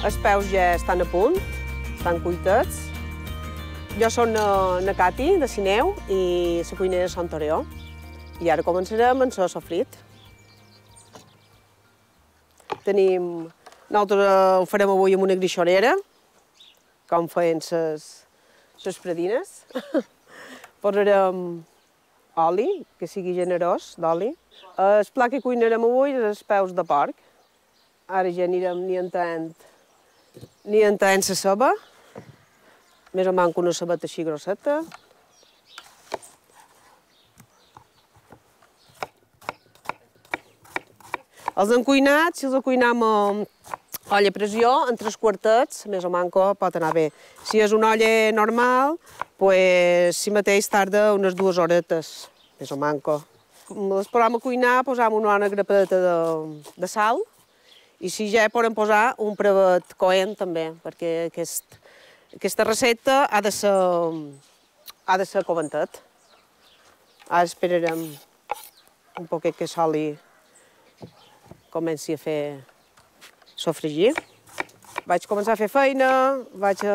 Els peus ja estan a punt, estan cuitats. Jo soc na Cati, de Sineu, i la cuinera de Sant Toreó. I ara començarem amb el sofrit. Nosaltres ho farem avui amb una greixonera, com feien les pradines. Posarem oli, que sigui generós, d'oli. El plat que cuinarem avui és els peus de porc. Ara ja anirem nientant la ceba, més o menys una cebeta així grosseta. Els encuinats, si els cuinem a olla a pressió, en 3 quartets, més o menys pot anar bé. Si és una olla normal, si mateix tarda unes 2 horetes, més o menys. Les posem a cuinar, posem una bona grapadeta de sal, i si ja podem posar un brevet coent també, perquè aquesta recepta ha de ser coventet. Ara esperarem un poquet que l'oli comenci a fer sofregir. Vaig començar a fer feina, vaig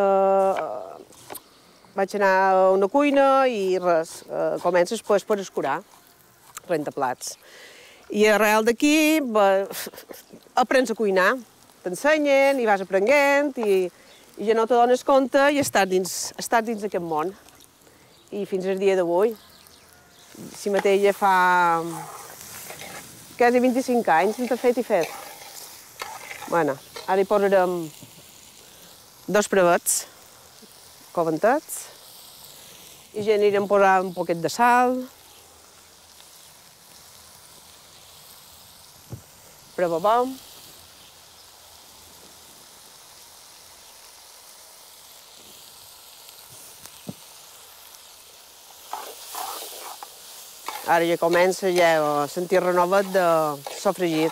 anar a una cuina i res, comences per escurar, rentaplats. I arrel d'aquí aprens a cuinar, t'ensenyen i vas aprenent i ja no te dones compte i estàs dins d'aquest món. I fins al dia d'avui. Si mateix ja fa quasi 25 anys entre fet i fet. Bueno, ara hi posarem 2 brevets coventats i ja anirem posant un poquet de sal, prebabom. Ara ja comença a sentir renovet de sofregit.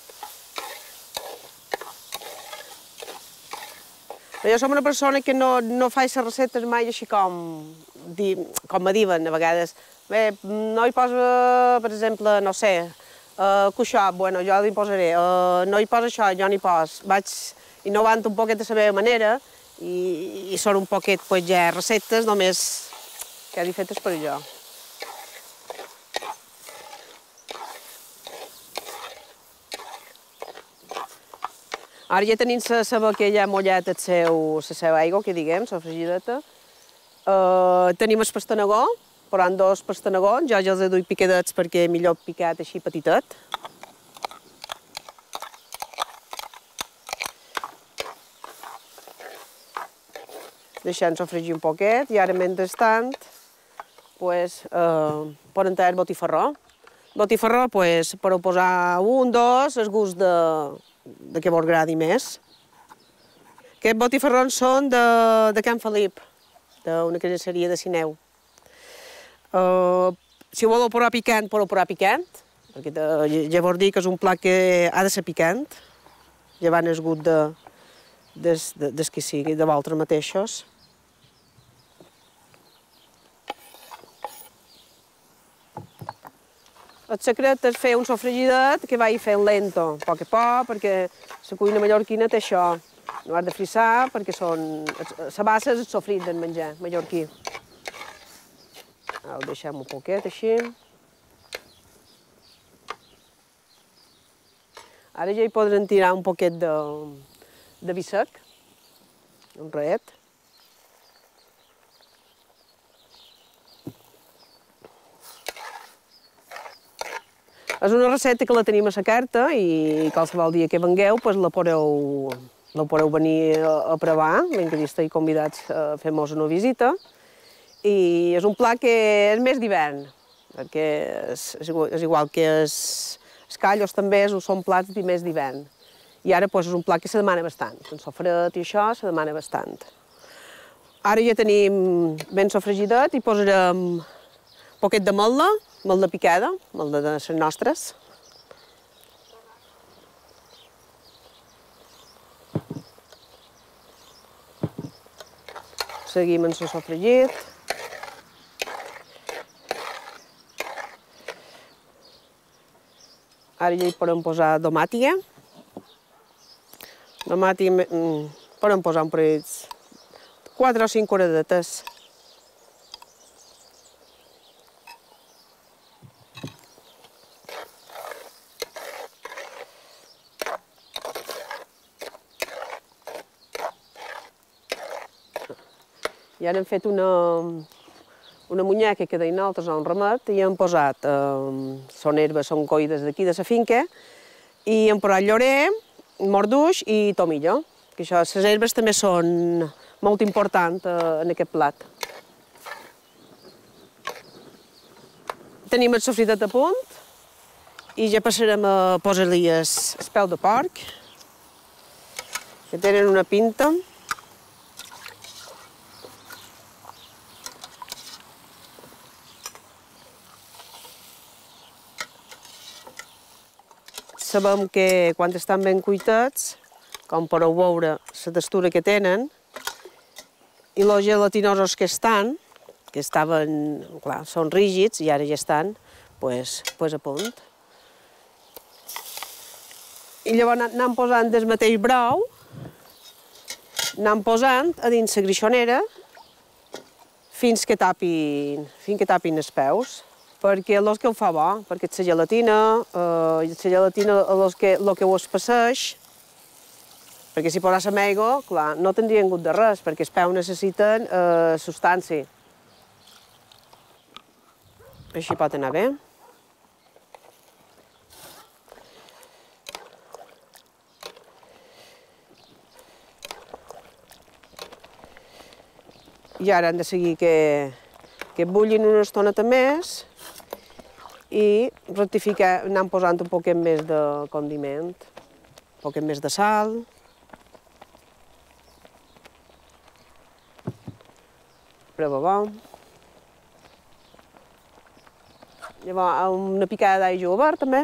Jo som una persona que no fa les receptes mai així com me diuen a vegades. Bé, no hi posa, per exemple, no sé, cuixot, bueno, jo li posaré. No hi posa això, jo n'hi pos. Vaig innovant un poquet de la meva manera i són un poquet ja receptes només quasi fetes per jo. Ara ja tenim la ceba que ja ha mullat la seva aigua, que diguem, la fregideta. Tenim el pastanagó, posant 2 pastanagons, jo ja els duc picadets perquè millor picat així petitet. Deixant sofregir un poquet i ara mentrestant podem tallar el botifarró. El botifarró podeu posar 1, 2, el gust de què vos agradi més. Aquests botifarrons són de Can Felip, d'una carnisseria de Sineu. Si voleu posar picant, podeu posar picant, perquè ja vos dic que és un plat que ha de ser picant, llevant el gust des que sigui, de vosaltres mateixos. El secret és fer un sofregidet que vagi fent lento, a poc, perquè la cuina mallorquina té això. No has de frissar perquè la base és el sofrit del menjar mallorquí. Ho deixem un poquet així. Ara ja hi podrem tirar un poquet de vi sec, un raet. És una recepta que la tenim a la carta i qualsevol dia que vengueu la podeu venir a provar. Ben que esteu convidats a fer-nos una visita. I és un plat que és més d'hivern, perquè és igual que els callos també són plats més d'hivern. I ara és un plat que se demana bastant. En sofret i això se demana bastant. Ara ja tenim ben sofregidet i posarem un poquet de ametla picada, ametla de les nostres. Seguim amb el sofregit. Ara ja hi podem posar tomàtia. Demà podem posar un parell, 4 o 5 horadetes. I ara hem fet una munyeca que deien altres a un ramet i hem posat, són herbes, són coïdes d'aquí de la finca, i hem posat llorer, morduix i tomillo, que això, les herbes també són molt importants en aquest plat. Tenim el sofritet a punt i ja passarem a posar-li el peu de porc, que tenen una pinta. Sabem que quan estan ben cuitats, com podeu veure la textura que tenen, i els gelatinosos que estaven, clar, són rígids i ara ja estan a punt. I llavors anem posant del mateix brou, anem posant a dins la greixonera fins que tapin els peus, perquè és que ho fa bo, perquè la gelatina és el que ho espesseix, perquè si posàssim aigua, clar, no tindrien gust de res, perquè els peus necessiten substància. Així pot anar bé. I ara hem de seguir que bullin una estoneta més i rectificar, anem posant un poquet més de condiment, un poquet més de sal. Prova bo. Llavors, una picada d'all julivert, també.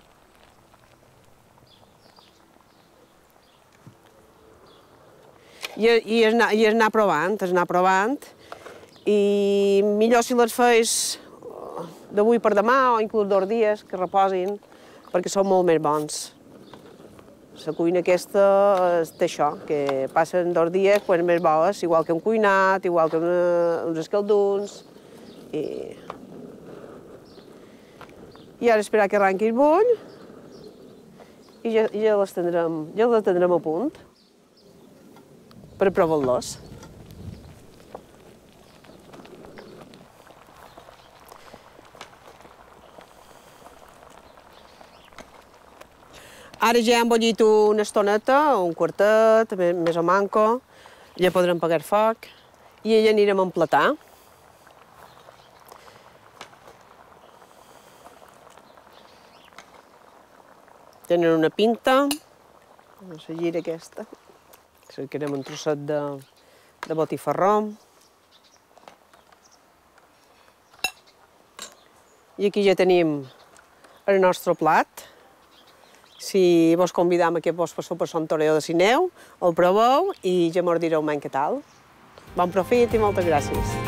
I anar provant, i millor si les feis d'avui per demà o inclús 2 dies que reposin, perquè són molt més bons. La cuina aquesta té això, que passen 2 dies més boes, igual que un cuinat, igual que uns escalduns. I ara esperar que arrenqui el bull i ja les tindrem a punt per provar-los. Ara ja hem bullit una estoneta, un quartet, més o manco, ja podrem apagar el foc i ja anirem a emplatar. Tenen una pinta, la gira aquesta, cercarem un trosset de botifarró. I aquí ja tenim el nostre plat. Si vos convidam a que vos passeu per Sant Torelló de Sineu, el proveu i ja mos direu mai què tal. Bon profit i moltes gràcies.